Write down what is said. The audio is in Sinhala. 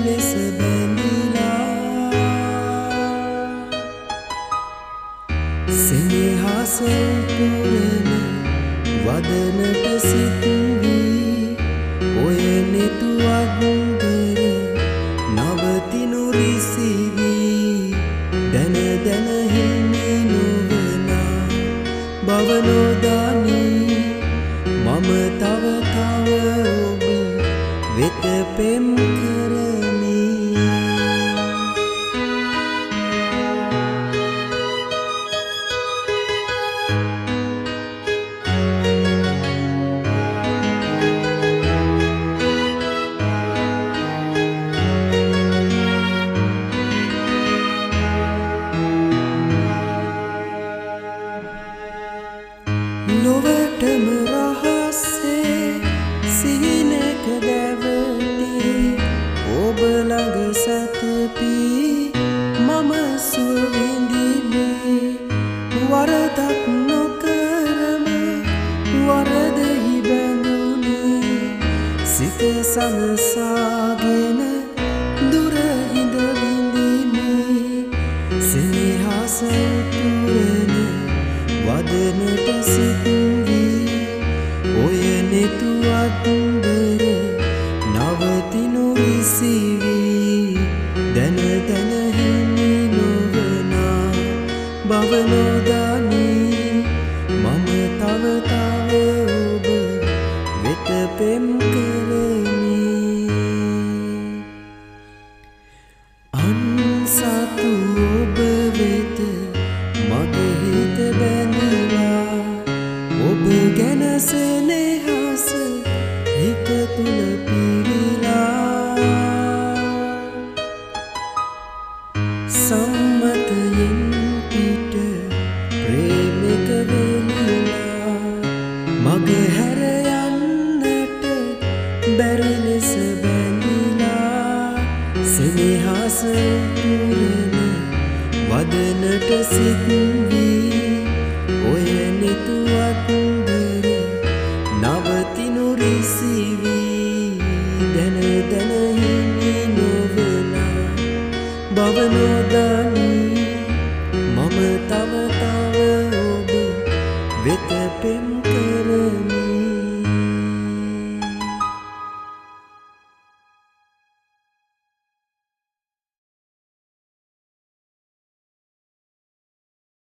ලෙස බැඳිලා සෙනෙහස පුරන වදනට සිත් වී ඔය නෙතුවක් දර නවතිනු රිසිවී දැන දැන හිමි නොවනා බව නොදනී මම තව තව ඔබ වෙත පෙම් කරමි ලොවටම රහසේ සිහිනක දැවටි ඔබ ළඟ සැතපී මම සුව විඳිමි වරදක් නොකරම වරදෙහි බැඳුනි සිත සනසාගෙන දුර හිඳ විඳිමි සෙනෙහස පුරන වදනට සිත් වී ඔය නෙතුවක් දර නවතිනු රිසිවී දැන දැන හිමි නොවනා බව නොදනී මම තව තව ඔබ වෙත පෙම් කරමි අන්සතු ඔබ වෙත මගේ හිත බැඳිලා ඔබ ගැන සෙනෙහස හිත තුල පිරීලා සම්මතයෙන් පිට ප්‍රේමික වෙලිලා මග හැර යන්නට බැරි ලෙස බැඳිලා සෙනෙහස පුරන වදනට සිත් වී ඔය නෙතුවක් දර නවතිනු රිසිවී දැන දැන හිමි නොවනා බව නොදනී මම තව තව ඔබ වෙත පෙම්